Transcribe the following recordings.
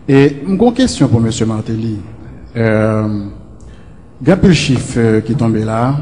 Et une question pour M. Martelly. Il y a le chiffre qui est tombé là.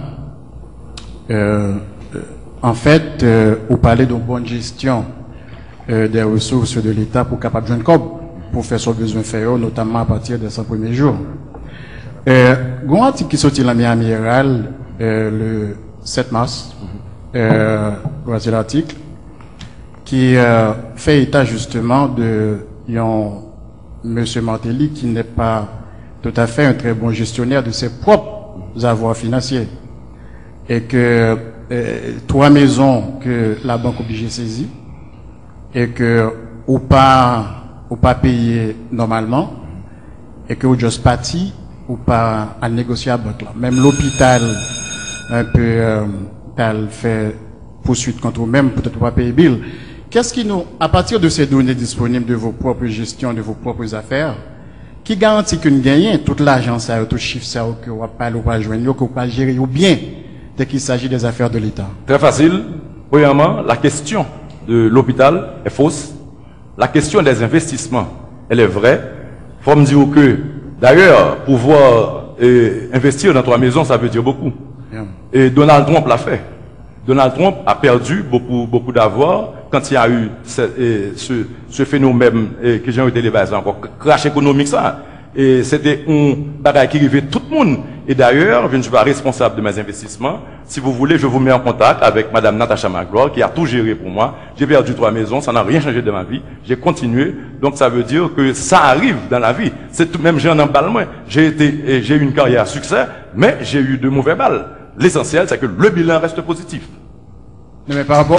En fait, vous parlez de bonne gestion des ressources de l'État pour capable de joindre pour faire son besoin faire, notamment à partir de son premier jour. Un article qui sorti dans la Amiral le 7 mars, voici l'article, qui fait état justement de M. Martelly qui n'est pas tout à fait un très bon gestionnaire de ses propres avoirs financiers. Et que 3 maisons que la banque obligée saisit et que ou pas payer normalement et que ou juste parti ou pas à négocier à la banque là. Même l'hôpital un peu fait poursuite contre vous-même, peut-être pas payer bill. Qu'est-ce qui nous, à partir de ces données disponibles de vos propres gestions, de vos propres affaires, qui garantit qu'une gagne toute l'argent ça, tout chiffre ça, que vous pas joindre, que vous pas gérer ou bien dès qu'il s'agit des affaires de l'État? Très facile. Premièrement, la question de l'hôpital est fausse. La question des investissements, elle est vraie. Il faut me dire que, d'ailleurs, pouvoir investir dans 3 maisons, ça veut dire beaucoup. Yeah. Et Donald Trump l'a fait. Donald Trump a perdu beaucoup d'avoirs quand il y a eu ce phénomène que j'ai été débattu encore, crash économique ça. Et c'était un bagage qui arrivait tout le monde. Et d'ailleurs, je ne suis pas responsable de mes investissements. Si vous voulez, je vous mets en contact avec Madame Natacha Magloire, qui a tout géré pour moi. J'ai perdu 3 maisons, ça n'a rien changé de ma vie. J'ai continué. Donc ça veut dire que ça arrive dans la vie. C'est tout même, j'ai un emballement. J'ai eu une carrière à succès, mais j'ai eu de mauvais balles. L'essentiel, c'est que le bilan reste positif. Non, mais par rapport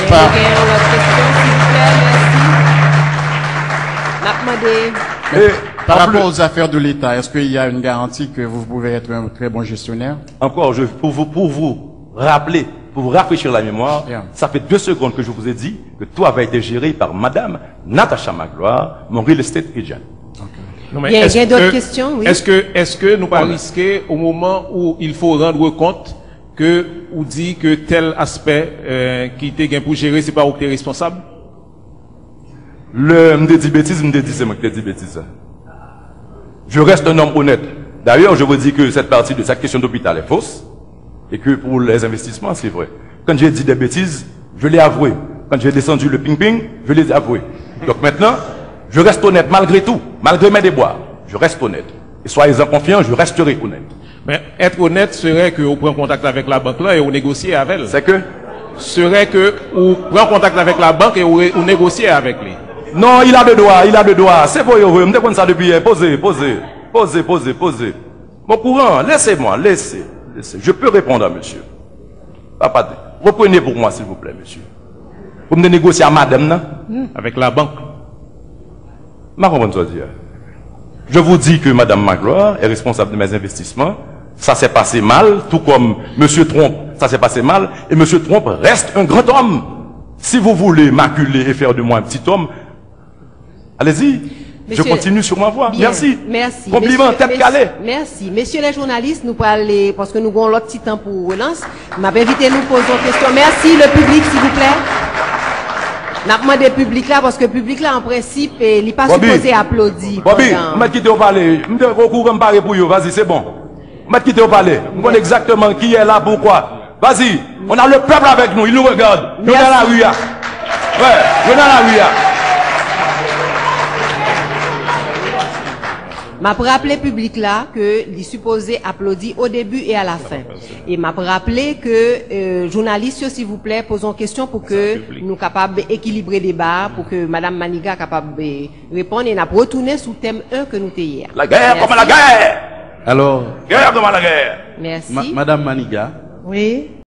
par rapport aux affaires de l'État, est-ce qu'il y a une garantie que vous pouvez être un très bon gestionnaire? Encore, pour vous rappeler, pour vous rafraîchir la mémoire, Yeah. Ça fait 2 secondes que je vous ai dit que tout avait été géré par Madame Natacha Magloire, mon real estate agent. Non, mais Il y a d'autres questions, oui. Est-ce que nous pas risquer au moment où il faut rendre compte que ou dit que tel aspect qui était gain pour gérer, c'est pas où tu es responsable? Me dit bêtises, c'est moi qui dis bêtises. Je reste un homme honnête. D'ailleurs, je vous dis que cette partie de cette question d'hôpital est fausse et que pour les investissements, c'est vrai. Quand j'ai dit des bêtises, je l'ai avoué. Quand j'ai descendu le ping-ping, je l'ai avoué. Donc maintenant, je reste honnête malgré tout, malgré mes déboires. Je reste honnête. Et soyez-en confiants, je resterai honnête. Mais être honnête serait que vous prenez contact avec la banque là et vous négociez avec elle. C'est que? Serait que vous prenez contact avec la banque et vous négociez avec lui. Non, il a de droit. C'est pour vous. Je me demande ça depuis hier. Posez. Mon courant, laissez-moi. Je peux répondre à monsieur. Papa, reprenez pour moi, s'il vous plaît, monsieur. Vous me négocier à madame, non? Avec la banque. Je vous dis que madame Magloire est responsable de mes investissements. Ça s'est passé mal, tout comme monsieur Trump, ça s'est passé mal. Et monsieur Trump reste un grand homme. Si vous voulez m'acculer et faire de moi un petit homme, allez-y. Je continue sur ma voie. Bien, merci. Merci. Compliment, tête calée. Merci. Messieurs les journalistes, nous parlons, parce que nous avons l'autre petit temps pour relance. M'a invité nous poser une question. Merci, le public, s'il vous plaît. N'a pas demandé public là, parce que le public là, en principe, il n'est pas supposé applaudir. Bobby, je vais quitter au palais. Je vais recourir pour vous. Vas-y, c'est bon. Je vais quitter au palais. Je sais exactement qui est là, pourquoi. Vas-y. On a le peuple avec nous. Il nous regarde. Nous dans la rue. Ouais, nous dans la rue. M'a rappelé public là que il est supposé applaudir au début et à la fin. Et m'a rappelé que journalistes, s'il vous plaît, posons une question pour que nous capables d'équilibrer le débat, pour que Madame Maniga capable de répondre et n'a retourné sous thème 1 que nous t'ai hier. La guerre, comme la guerre. Alors, Guerre comme la guerre. Merci. Madame Maniga. Oui.